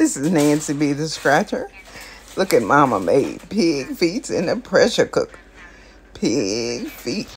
This is Nancy B the Scratcher. Look at Mama made pig feet in the pressure cooker. Pig feet.